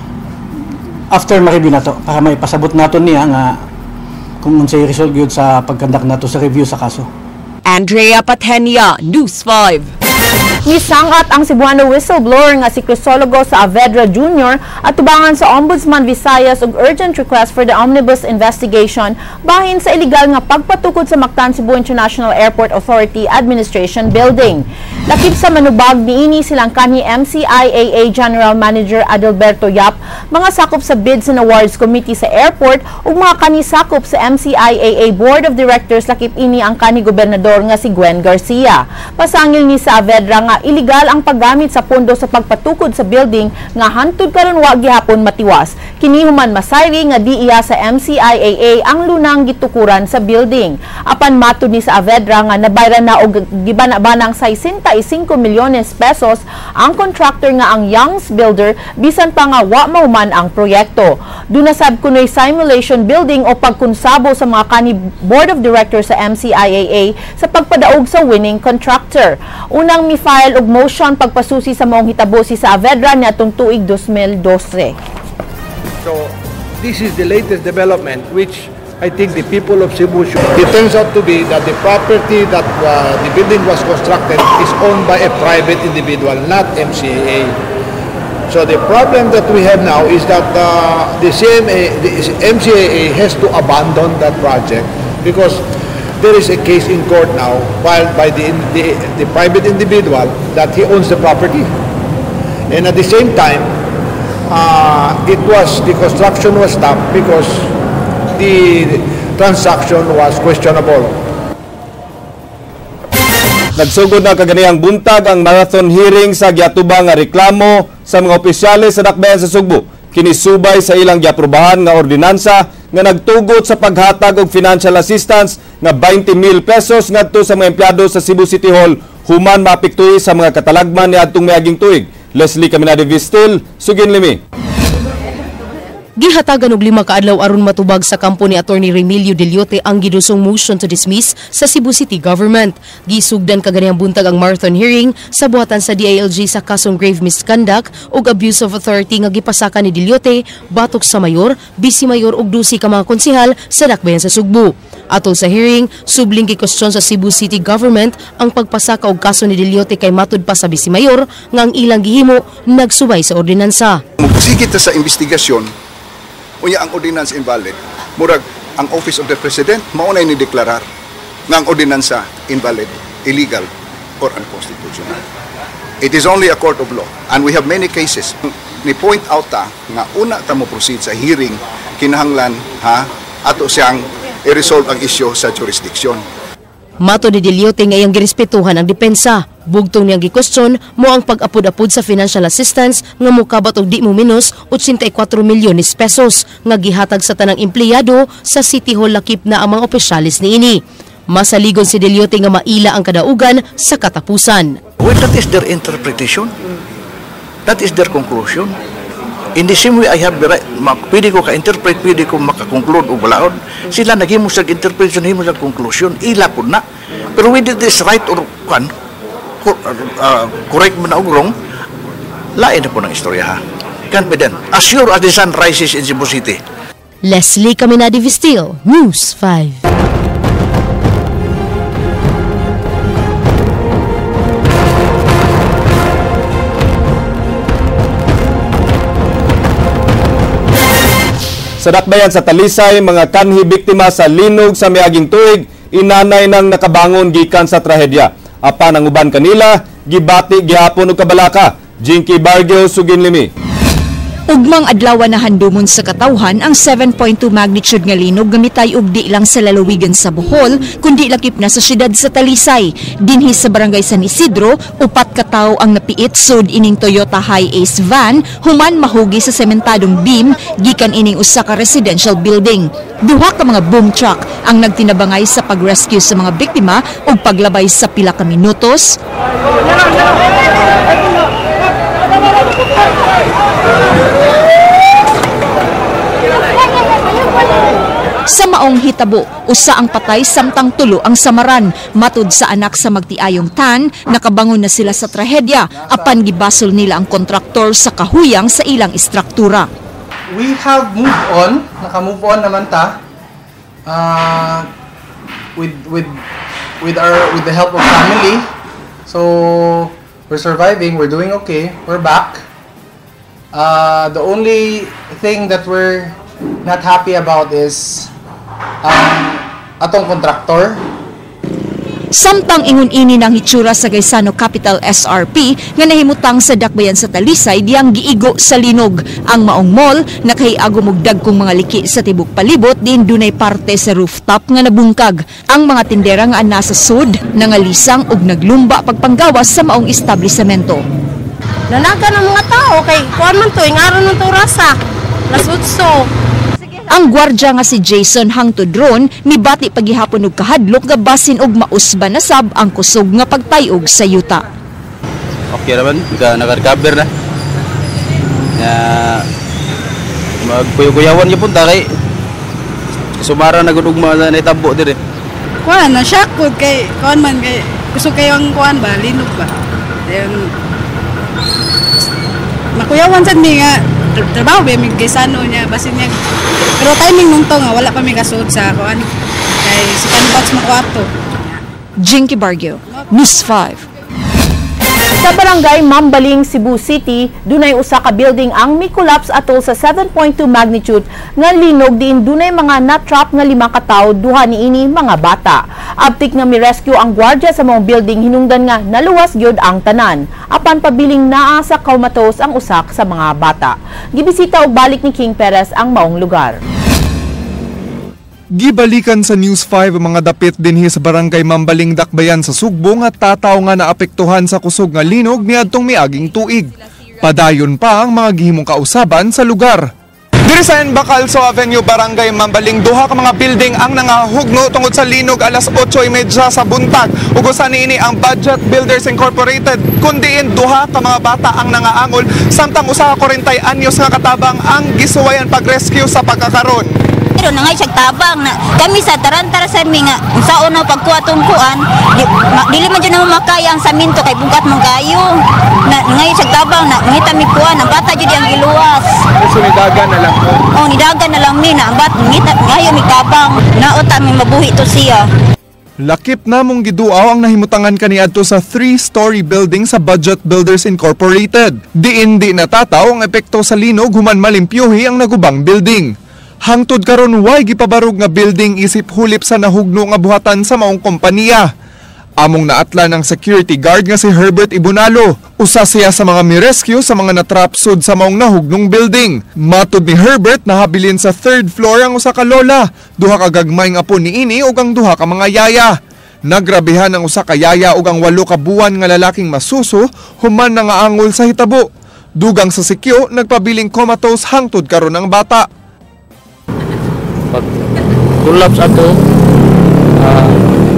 after ma-review nato para may pasabot naton niya nga kung unsay result gyud sa pagkandak nato sa review sa kaso. Andrea Patenia, News five. Nisangat ang Cebuano whistleblower nga si Crisologo sa Avedra Junior at tubangan sa Ombudsman Visayas og urgent request for the omnibus investigation bahin sa illegal nga pagpatukod sa Mactan Cebu International Airport Authority Administration Building. Lakip sa manubag niini silang kanhi M C I A A General Manager Adalberto Yap, mga sakop sa Bids and Awards Committee sa airport ug mga kanhi sakop sa M C I A A Board of Directors, lakip ini ang kanhi gobernador nga si Gwen Garcia. Pasangil ni sa Avedra nga illegal ang paggamit sa pondo sa pagpatukod sa building nga hantud karon wa gihapon matiwas. Kini human masayri nga di iya sa M C I A A ang lunang gitukuran sa building. Apan matud ni sa Avedra nga nabayran na og gibana-banang sesenta y cinco milyones pesos ang contractor nga ang Young's Builder bisan pa nga wa mahuman ang proyekto. Duna sab kunoy simulation building o pagkunsabo sa mga kanhi Board of Directors sa M C I A A sa pagpadaog sa winning contractor. Unang mi-file og motion pagpasusi sa maong hitabo si sa Avedra niadtong tuig two thousand twelve. So, this is the latest development which I think the people of Cebu should. It turns out to be that the property that uh, the building was constructed is owned by a private individual, not M C A A. So the problem that we have now is that uh, the, C M A, the M C A A has to abandon that project because there is a case in court now filed by the, the, the private individual that he owns the property. And at the same time, uh, it was, the construction was stopped because the transaction was questionable. Nagsugod na kaganihang buntag ang marathon hearing sa giatubang nga reklamo sa mga opisyales sa Dakbayan sa Sugbo. Kinisubay sa ilang giaprubahan nga ordinansa nga nagtugot sa paghatag og financial assistance nga twenty mil pesos ngadto sa mga empleyado sa Cebu City Hall human maapektuhi sa mga katalagman niadtong miaging tuig. Leslie Caminade Vistil, Sugin Limi. Gihatagan og lima ka adlaw aron matubag sa kampo ni Attorney Remilio Deliote ang gidusong motion to dismiss sa Cebu City Government. Gisugdan kaganihang buntag ang marathon hearing sa buhatan sa D I L G sa kasong grave misconduct ug abuse of authority nga gipasaka ni Deliote batok sa mayor, vice mayor ug dusi ka mga konsehal sa Dakbayan sa Sugbo. Atol sa hearing, subling gikwestiyon sa Cebu City Government ang pagpasaka og kaso ni Deliote kay matud pa sa vice mayor nga ang ilang gihimo nagsubay sa ordinansa. Sige ta sa investigasyon. Unya ang ordinance invalid, murag ang Office of the President maunay ni deklarar nga ang ordinansa invalid, illegal, or unconstitutional. It is only a court of law, and we have many cases. Ni point out ta nga una ta mo proceed sa hearing kinahanglan ha ato siyang i-resolve ang issue sa jurisdiction. Mato ni Deliote nga iyang girespetuhan ang depensa. Bugtong niyang gikwestiyon mo ang pag-apod-apod sa financial assistance nga mokabat og di mo minus eighty-four milyones pesos nga gihatag sa tanang empleyado sa City Hall lakip na ang mga opisyalis niini. Masaligon si Deliote nga maila ang kadaugan sa katapusan. Well, that is their interpretation. That is their conclusion. In the same way, I have the right, pwede ko ka-interpret, pwede ko makakonclude o balaod. Sila naging mo sa interpretation, himo sa conclusion, ila po na. Pero whether this right or kan, uh, correct mo na o wrong, lain na po ng istorya ha. Confident. As sure as the sun rises in Cebu City. Leslie Caminadi Vistil, News five. Sa dakbayan sa Talisay, mga kanhi biktima sa linog sa miaging tuig, inanay nang nakabangon gikan sa trahedya. Apan ang uban kanila, gibati gihapon og kabalaka. Jinky Bargio, Suginlimi. Ugmang adlaw na handumon sa katawhan ang seven point two magnitude nga linog gamitay og di lang sa lalawigan sa Bohol kundi lakip na sa siyudad sa Talisay. Dinhi sa barangay San Isidro, upat ka tawo ang napiit sud ining Toyota Hi-Ace van human mahugi sa sementadong beam gikan ining usa ka residential building. Duha ka mga boom truck ang nagtinabangay sa pag-rescue sa mga biktima ug paglabay sa pila ka minutos. Sa maong hitabo, usa ang patay samtang tulo ang samaran. Matud sa anak sa magtiayong tan, nakabangon na sila sa trahedya apan gibasol nila ang kontraktor sa kahuyang sa ilang istruktura. We have moved on, naka-move on naman ta. Uh, with with with our with the help of family. So we're surviving, we're doing okay, we're back. Uh, the only thing that we're not happy about is um, atong kontraktor. Samtang ingon ini ng hitsura sa Gaisano Capital S R P nga nahimutang sa dakbayan sa Talisay diyang giigo sa linog. Ang maong mall nakahiagom og dagkong mga liki sa tibok palibot din dunay parte sa rooftop nga nabungkag. Ang mga tindera nga nasa sud nangalisang og naglumba pagpanggawas sa maong establisamento. Nanaga ng mga tao kay kuan man to ingaron man to rasa. Lasudso. Ang gwardya nga si Jason hangtod ron mibati pagihapon og kahadlok nga basin og mausba na sab ang kusog nga pagtayog sa yuta. Okay naman, naka-recover na. Ya magkuyaw-kuyawan gyud punta kay sumara na gud ugma na itabo dire. Kuan na shock pud kay kuan man kay kusog kayo ang kuan ba linog ba. Then makuyawan sad mi nga trabaho ba mig Gaisano niya basin niya. Pero timing nung to nga wala pa mi kasud sa kuan kay si kanbox mo kwarto. Jinky Bargio, News five. Sa barangay Mambaling, Cebu City, dunay usa ka building ang mi-collapse atol sa seven point two magnitude nga linog diin dunay mga na-trap nga lima ka tawo duha niini mga bata. Abtik nga mi-rescue ang gwardiya sa mga building hinungdan nga naluwas gyud ang tanan. Apan pabiling naa sa comatose ang usak sa mga bata. Gibisita og balik ni King Perez ang maong lugar. Gibalikan sa News five ang mga dapit dinhi sa barangay Mambaling, Dakbayan sa Sugbo nga tataw nga naapektuhan sa kusog nga linog niadtong miaging tuig. Padayon pa ang mga gihimong kausaban sa lugar. Diri sa Bacalso Avenue, Barangay Mambaling, duha ka mga building ang nangahugno tungod sa linog alas otso trenta sa buntag. Ug usa niini ang Budget Builders Incorporated, kundiin duha ka mga bata ang nangaangol samtang usa ka forty anyos nga katabang ang gisuwayan pag-rescue sa pagkakaron. Pero nangay siya tabang na kami sa tarantara sa mi nga sa uno pagkuha tong kuan di, ma, dili man jud na makaya ang saminto kay bugat man kayo na nangay siya tabang na ngita mi kuan ang bata jud ang giluwas. So nidagan na lang ko. Oh nidagan na lang mi na ang bat ngita ngayo mi tabang naota mi mabuhi to siya. Lakip na mong giduaw ang nahimutangan kaniadto sa three-story building sa Budget Builders Incorporated. Diin di natataw ang epekto sa linog human malimpyuhi ang nagubang building. Hangtod karon way gipabarog nga building isip hulip sa nahugno nga buhatan sa maong kompanya. Among naatla ng security guard nga si Herbert Ibunalo. Usa siya sa mga mi-rescue sa mga natrapsod sa maong nahugnong building. Matud ni Herbert nahabilin sa third floor ang usa ka lola, duha ka gagmay nga apo niini ug ang duha ka mga yaya. Nagrabihan ang usa ka yaya ug ang walo ka buwan nga lalaking masuso human nangaangol sa hitabo. Dugang sa sikyo nagpabiling comatose hangtod karon ang bata. Pag collapse ato uh,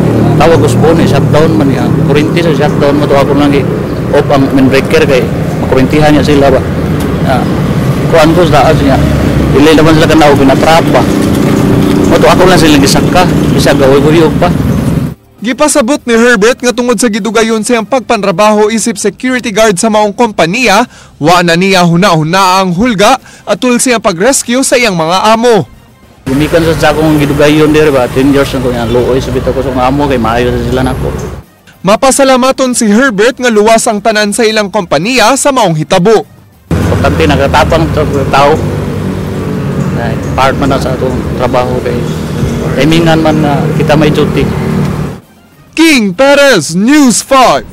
tawag ko sa phone, shutdown man niya. Kurinti sa shutdown mo to ako lang i-off ang main breaker kay makurintihan niya sila ba. Uh, kuan ko sa taas niya. Ilay naman sila kanaw, pinatrap ba. Mo to ako lang sila gisaka, bisa gaway-guyog pa. Gipasabot ni Herbert nga tungod sa gidugayon siyang pagpanrabaho isip security guard sa maong kompanya, wa na niya huna-huna ang hulga atul siyang pag-rescue sa iyang mga amo. Gumikan sa akong gidugayon dire ba, ten years na ko yan, luoy sabit ako sa mga amo kay maayo sa sila nako. Mapasalamaton si Herbert nga luwas ang tanan sa ilang kompanya sa maong hitabo. Importante nakatapang sa tao. Ay, part man na sa atong trabaho kay timingan man na kita may duty. King Perez, News five.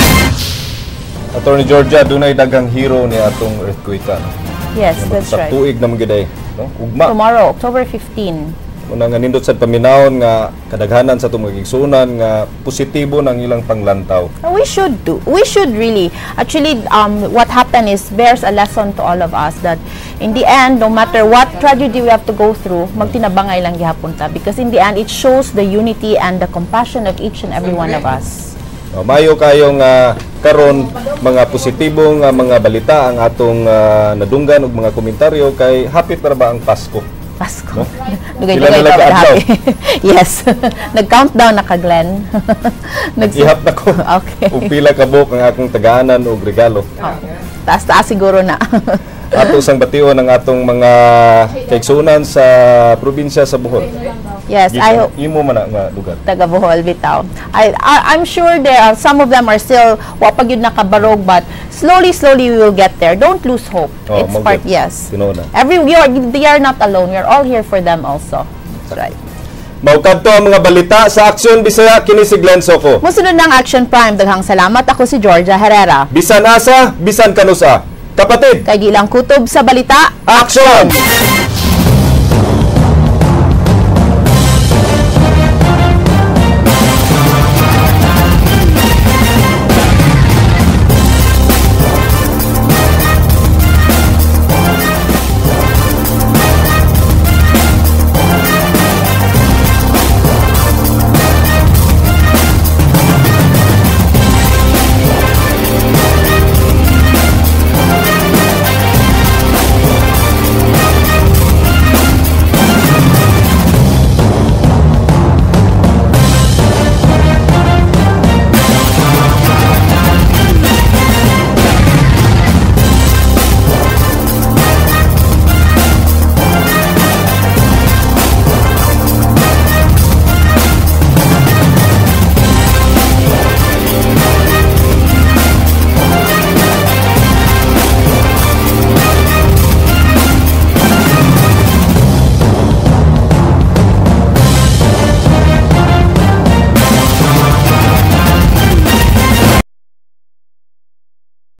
Attorney Georgia, dunay daghang hero ni atong earthquake. Yes, that's right. Sa tuig na magiday, no? Ugma. Tomorrow, October fifteenth. Una nga nindot sa paminawon nga kadaghanan sa itong magigsunan nga positibo ng ilang panglantaw. We should do. We should really. Actually, um, what happened is bears a lesson to all of us that in the end, no matter what tragedy we have to go through, magtinabangay lang gihapon ta. Because in the end, it shows the unity and the compassion of each and every one of us. No, mayo kayong uh, karon mga positibong uh, mga balita ang atong uh, nadunggan ug mga komentaryo kay hapit para ba ang Pasko? Pasko. No? Dugay-dugay ka ba? Yes. Nag-countdown na ka, Glenn. Nag-ihap na ko. Okay. Ug pila ka buok ang akong tagaanan og regalo. Oh. Taas-taas siguro na. Ato sang bation ang atong mga kaigsunan sa probinsya sa Bohol. Yes, Gita, I hope. Imo man na nga lugar. Taga Bohol, bitaw. I, I I'm sure there are some of them are still wapag yun nakabarog, but slowly, slowly we will get there. Don't lose hope. Oh, It's part, yes. Tinuna. Every we are, they are not alone. We are all here for them also. That's right. Maukad to ang mga balita sa Aksyon Bisaya, kini si Glenn Soco. Musunod ng Action Prime, daghang salamat. Ako si Georgia Herrera. Bisan asa, bisan kanusa. Kapatid, kay gilang kutob sa balita, Action!